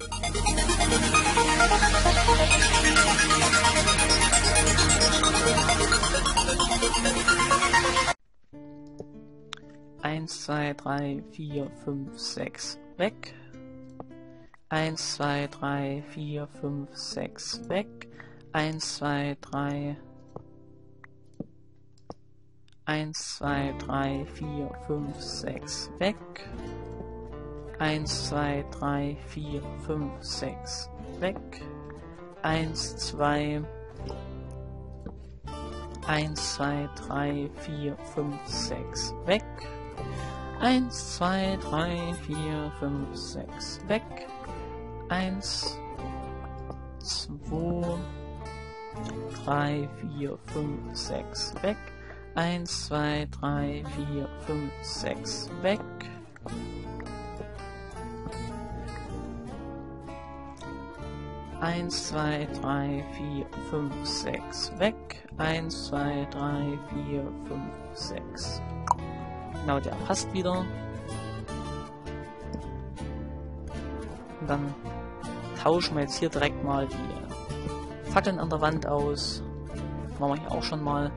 Eins, zwei, drei, vier, fünf, sechs, weg. 1, 2, 3, 4, 5, 6, weg. 1, 2, 3. 1, 2, 3, 4, 5, 6, weg. 1, 2, 3, 4, 5, 6, weg. 1, 2. 1, 2, 3, 4, 5, 6, weg. 1, 2, 3, 4, 5, 6, weg. 1, 2, 3, 4, 5, 6, weg. 1, 2, 3, 4, 5, 6, weg. 1, 2, 3, 4, 5, 6, weg. 1, 2, 3, 4, 5, 6. Genau, der passt wieder. Und dann tauschen wir jetzt hier direkt mal die Fackeln an der Wand aus. Machen wir hier auch schon mal.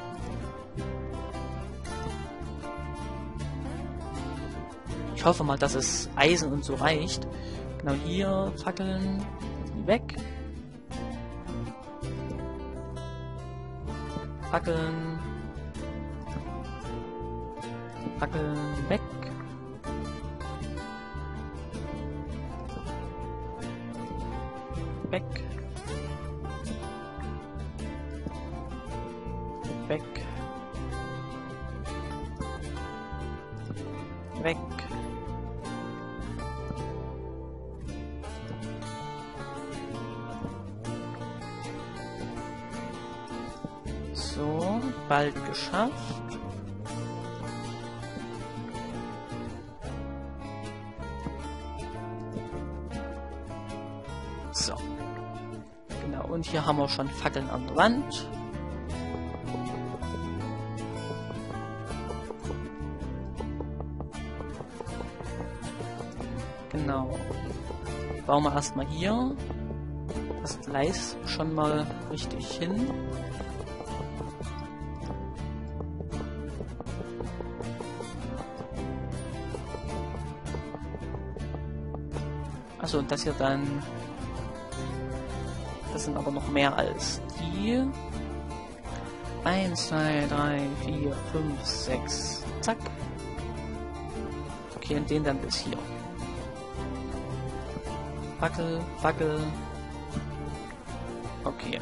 Ich hoffe mal, dass es Eisen und so reicht. Genau, hier Fackeln weg. Fackeln. Fackeln weg. Weg. Weg. Weg. So, bald geschafft. So. Genau, und hier haben wir schon Fackeln an der Wand. Genau. Bauen wir erstmal hier das Gleis schon mal richtig hin. Achso, und das hier dann... Das sind aber noch mehr als die. 1, 2, 3, 4, 5, 6. Zack. Okay, und den dann bis hier. Fackel, Fackel. Okay.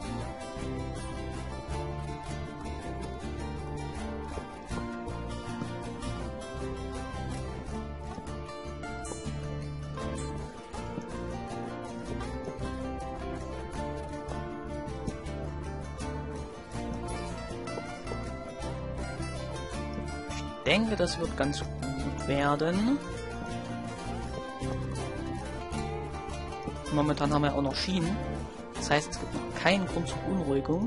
Ich denke, das wird ganz gut werden. Momentan haben wir auch noch Schienen. Das heißt, es gibt noch keinen Grund zur Beunruhigung.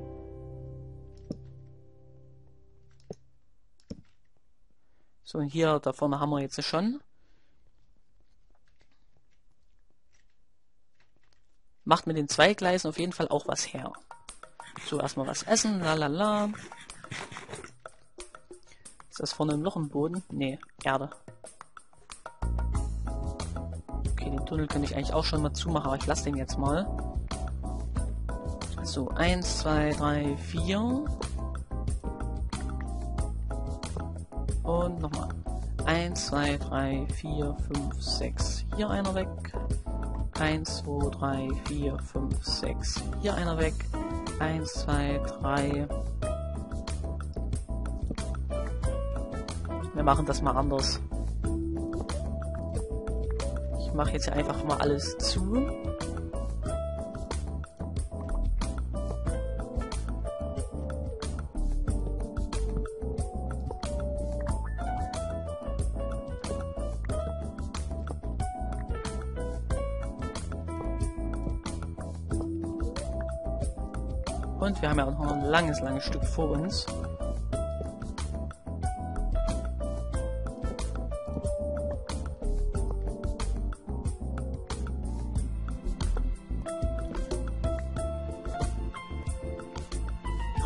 So, und hier da vorne haben wir jetzt schon. Macht mit den zwei Gleisen auf jeden Fall auch was her. So, erstmal was essen, lalala. Ist das vorne ein Loch im Boden? Nee, Erde. Okay, den Tunnel könnte ich eigentlich auch schon mal zumachen, aber ich lasse den jetzt mal. So, 1, 2, 3, 4. Und nochmal. 1, 2, 3, 4, 5, 6. Hier einer weg. 1, 2, 3, 4, 5, 6. Hier einer weg. 1, 2, 3. Wir machen das mal anders. Ich mache jetzt hier einfach mal alles zu. Und wir haben ja auch noch ein langes Stück vor uns.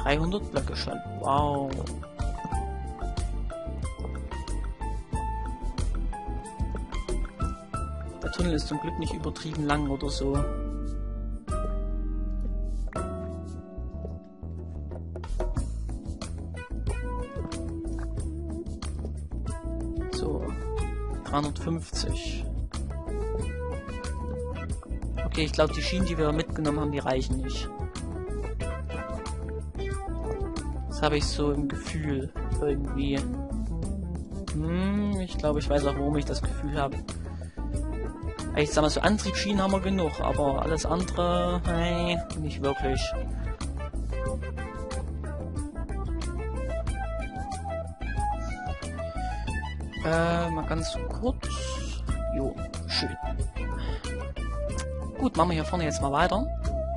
300 Blöcke schon. Wow. Der Tunnel ist zum Glück nicht übertrieben lang oder so. So. 350. Okay, ich glaube, die Schienen, die wir mitgenommen haben, die reichen nicht. Das habe ich so im Gefühl. Irgendwie. Ich glaube, ich weiß auch, warum ich das Gefühl habe. Ich sag mal, so Antriebsschienen haben wir genug, aber alles andere, nee, nicht wirklich. Mal ganz kurz. Jo, schön. Gut, machen wir hier vorne jetzt mal weiter.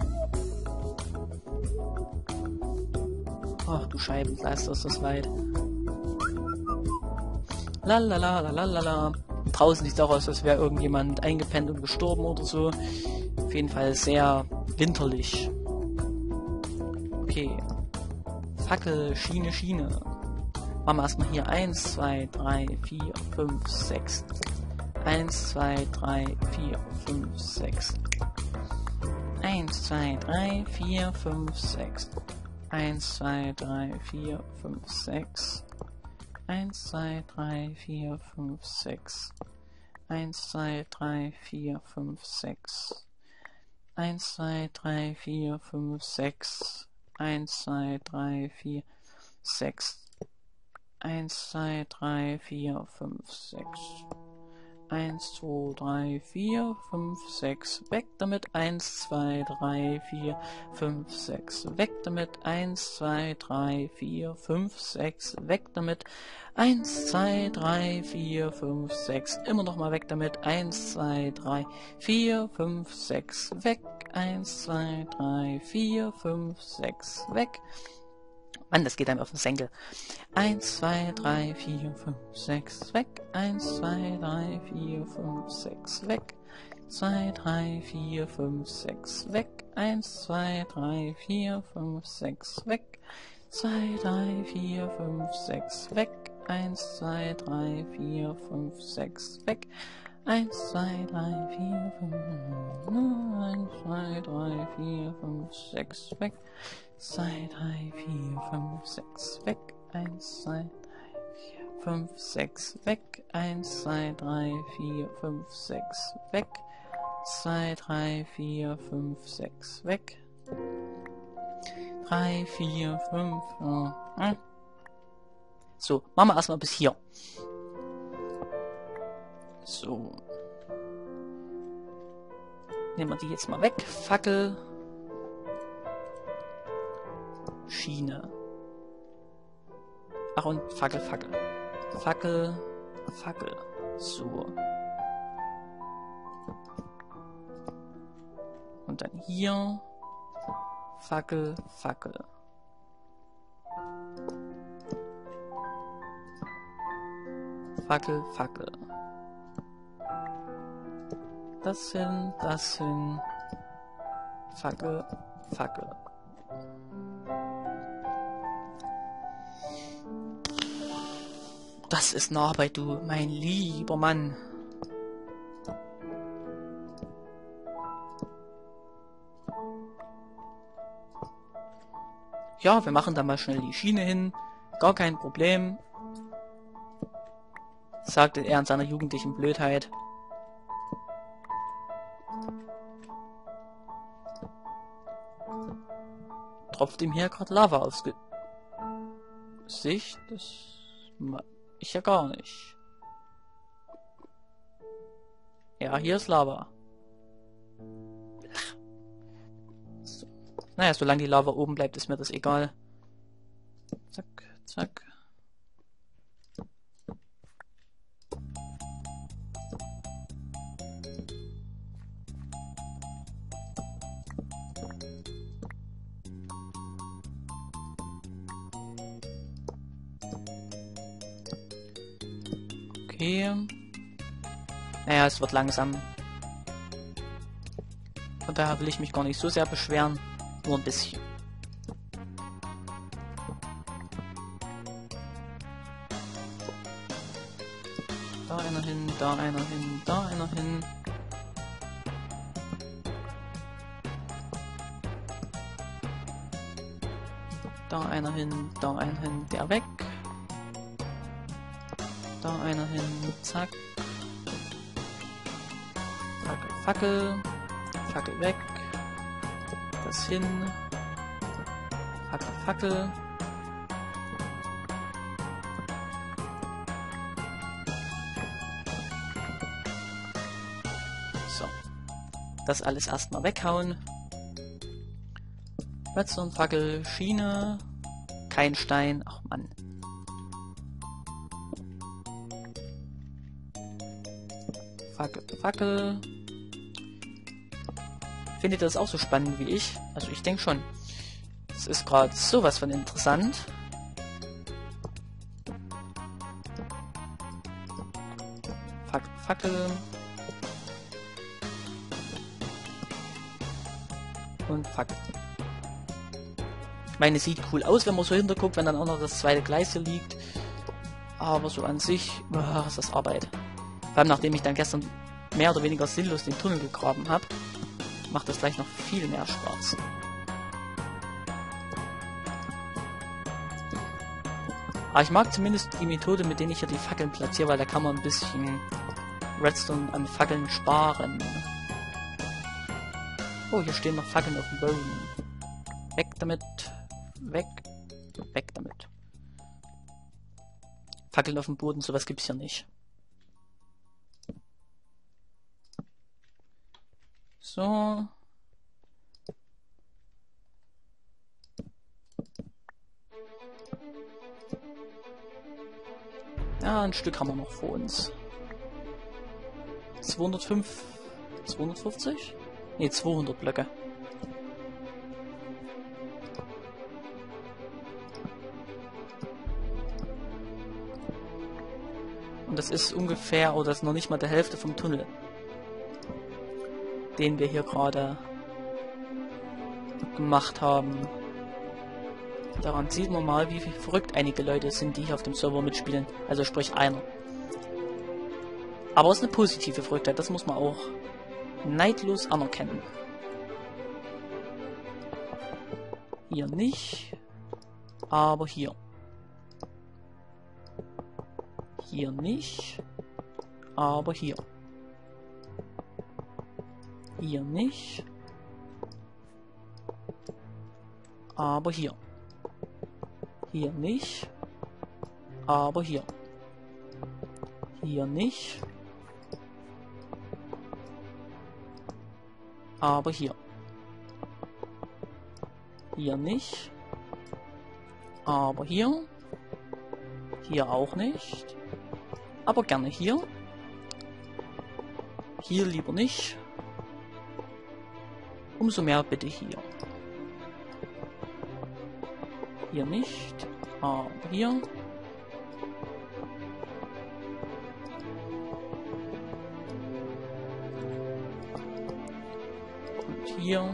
Ach du Scheibenkleister, ist das weit. Lalalala. Draußen sieht es auch aus, als wäre irgendjemand eingepennt und gestorben oder so. Auf jeden Fall sehr winterlich. Okay. Fackel, Schiene, Schiene. Machen wir erstmal hier 1, 2, 3, 4, 5, 6. 1, 2, 3, 4, 5, 6. 1, 2, 3, 4, 5, 6. 1, 2, 3, 4, 5, 6. 1, 2, 3, 4, 5, 6. 1, 2, 3, 4, 5, 6. 1, 2, 3, 4, 5, 6. 1, 2, 3, 4, 6. 1, 2, 3, 4, 5, 6. 1, 2, 3, 4, 5, 6. Weg damit. 1, 2, 3, 4, 5, 6. Weg damit. 1, 2, 3, 4, 5, 6. Weg damit. 1, 2, 3, 4, 5, 6. Immer noch mal weg damit. 1, 2, 3, 4, 5, 6. Weg. 1, 2, 3, 4, 5, 6. Weg. Mann, das geht einem auf den Senkel. 1, 2, 3, 4, 5, 6, weg. 1, 2, 3, 4, 5, 6, weg. 2, 3, 4, 5, 6, weg. 1, 2, 3, 4, 5, 6, weg. 2, 3, 4, 5, 6, weg. 1, 2, 3, 4, 5, 6, weg. 1, 2, 3, 4, 5, 1, 2, 3, 4, 5, 6, weg. 2, 3, 4, 5, 6, weg. 1, 2, 3, 4, 5, 6, weg. 1, 2, 3, 4, 5, 6, weg. 2, 3, 4, 5, 6, weg. 3, 4, 5, So, machen wir erstmal bis hier. So. Nehmen wir die jetzt mal weg. Fackel. Schiene. Ach, und Fackel, Fackel. Fackel, Fackel. So. Und dann hier. Fackel, Fackel. Fackel, Fackel. Das hin, das hin. Fackel, Fackel. Das ist eine Arbeit, du, mein lieber Mann. Ja, wir machen da mal schnell die Schiene hin. Gar kein Problem. Sagte er in seiner jugendlichen Blödheit. Tropft ihm hier gerade Lava aufs Gesicht? Das ich ja gar nicht. Ja, hier ist Lava. So. Naja, solange die Lava oben bleibt, ist mir das egal. Zack, zack. Okay. Naja, es wird langsam. Von daher will ich mich gar nicht so sehr beschweren. Nur ein bisschen. da einer hin, da einer hin. Da einer hin, da einer hin, der weg. Da einer hin, zack. Fackel, Fackel. Fackel weg. Das hin. Fackel, Fackel. So. Das alles erstmal weghauen. Redstone, Fackel, Schiene. Kein Stein. Ach Mann. Fackel, Fackel. Findet ihr das auch so spannend wie ich? Also ich denke schon. Es ist gerade sowas von interessant. Fackel, Fackel. Und Fackel. Ich meine, es sieht cool aus, wenn man so hinterguckt, wenn dann auch noch das zweite Gleis hier liegt. Aber so an sich, ist das Arbeit. Vor allem nachdem ich dann gestern mehr oder weniger sinnlos den Tunnel gegraben habe, macht das gleich noch viel mehr Spaß. Aber ich mag zumindest die Methode, mit der ich hier die Fackeln platziere, weil da kann man ein bisschen Redstone an Fackeln sparen. Oh, hier stehen noch Fackeln auf dem Boden. Weg damit. Weg. Weg damit. Fackeln auf dem Boden, sowas gibt's hier nicht. So. Ja, ein Stück haben wir noch vor uns. 250? Ne, 200 Blöcke. Und das ist ungefähr, oder das ist noch nicht mal der Hälfte vom Tunnel, den wir hier gerade gemacht haben. Daran sieht man mal, wie verrückt einige Leute sind, die hier auf dem Server mitspielen. Also sprich einer. Aber es ist eine positive Verrücktheit, das muss man auch neidlos anerkennen. Hier nicht, aber hier. Hier nicht, aber hier. Hier nicht, aber hier. Hier nicht, aber hier. Hier nicht, aber hier. Hier nicht, aber hier. Hier auch nicht, aber gerne hier. Hier lieber nicht. Umso mehr bitte hier. Hier nicht, aber hier. Und hier.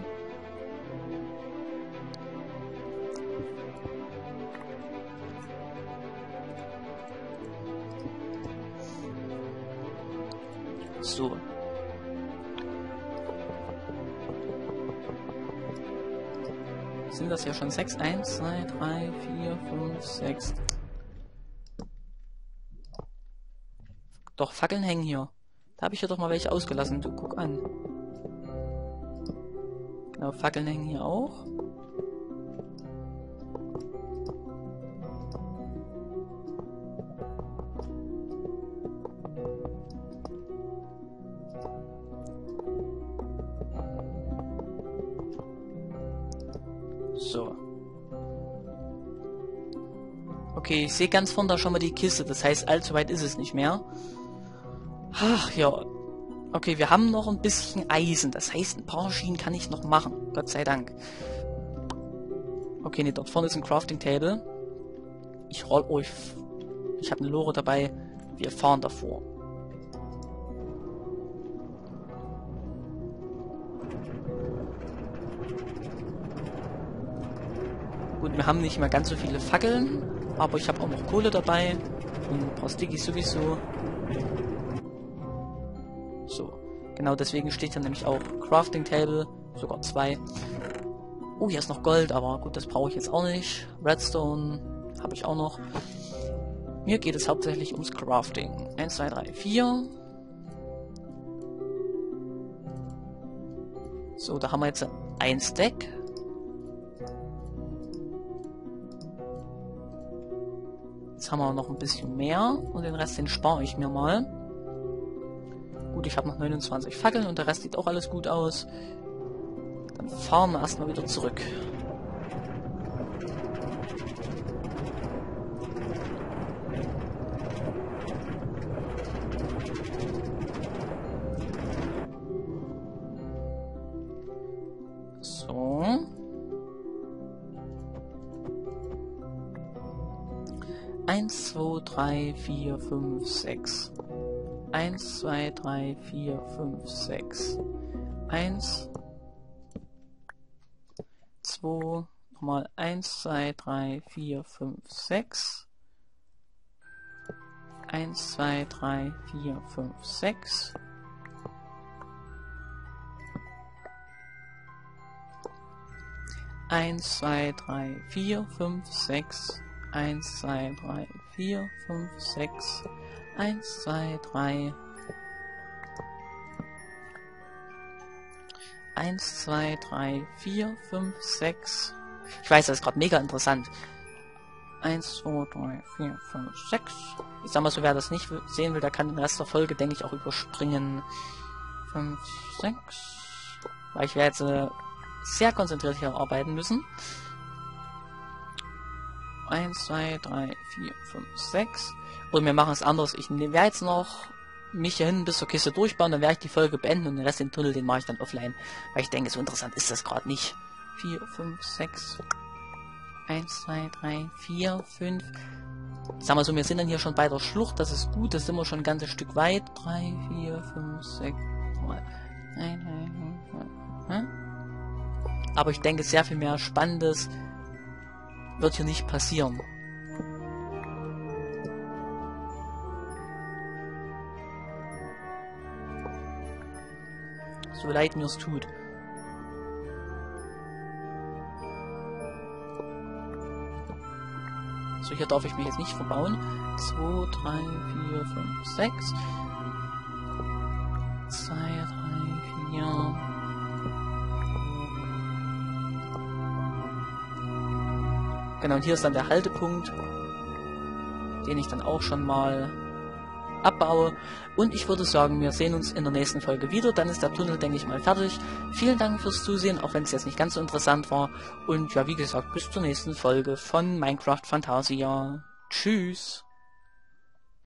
So. Sind das ja schon 6? 1, 2, 3, 4, 5, 6. Doch, Fackeln hängen hier. Da habe ich ja doch mal welche ausgelassen. Du, guck an. Genau, Fackeln hängen hier auch. So. Okay, ich sehe ganz vorne da schon mal die Kiste. Das heißt, allzu weit ist es nicht mehr. Ach ja. Okay, wir haben noch ein bisschen Eisen. Das heißt, ein paar Schienen kann ich noch machen. Gott sei Dank. Okay, ne, dort vorne ist ein Crafting Table. Ich roll euch. Ich habe eine Lore dabei. Wir fahren davor. Gut, wir haben nicht mehr ganz so viele Fackeln, aber ich habe auch noch Kohle dabei und ein paar Stickies sowieso. Genau deswegen steht hier nämlich auch Crafting Table, sogar 2. Oh, hier ist noch Gold, aber gut, das brauche ich jetzt auch nicht. Redstone habe ich auch noch. Mir geht es hauptsächlich ums Crafting. 1, 2, 3, 4. So, da haben wir jetzt ein Stack. Jetzt haben wir noch ein bisschen mehr und den Rest, den spare ich mir mal. Gut, ich habe noch 29 Fackeln und der Rest sieht auch alles gut aus. Dann fahren wir erstmal wieder zurück. So. 1, 2, 3, 4, 5, 6. 1, 2, 3, 4, 5, 6. 1, 2, nochmal 1, 2, 3, 4, 5, 6. 1, 2, 3, 4, 5, 6. 1, 2, 3, 4, 5, 6. 1, 2, 3, 4, 5, 6. 1, 2, 3. 1, 2, 3, 4, 5, 6. Ich weiß, das ist gerade mega interessant. 1, 2, 3, 4, 5, 6. Ich sag mal so, wer das nicht sehen will, der kann den Rest der Folge, denke ich, auch überspringen. 5, 6. Weil ich werde jetzt sehr konzentriert hier arbeiten müssen. 1, 2, 3, 4, 5, 6. Und wir machen es anders. Ich werde jetzt noch mich hier hinten bis zur Kiste durchbauen, dann werde ich die Folge beenden und den Rest den Tunnel, den mache ich dann offline. Weil ich denke, so interessant ist das gerade nicht. 4, 5, 6. 1, 2, 3, 4, 5. Sagen wir so, wir sind dann hier schon bei der Schlucht, das ist gut, das sind wir schon ein ganzes Stück weit. 3, 4, 5, 6. Aber ich denke, sehr viel mehr Spannendes wird hier nicht passieren. So leid mir's tut. So, hier darf ich mich jetzt nicht verbauen. 2, 3, 4, 5, 6. 2, 3, 4. Genau, und hier ist dann der Haltepunkt, den ich dann auch schon mal abbaue. Und ich würde sagen, wir sehen uns in der nächsten Folge wieder. Dann ist der Tunnel, denke ich mal, fertig. Vielen Dank fürs Zusehen, auch wenn es jetzt nicht ganz so interessant war. Und ja, wie gesagt, bis zur nächsten Folge von Minecraft Fantasia. Tschüss!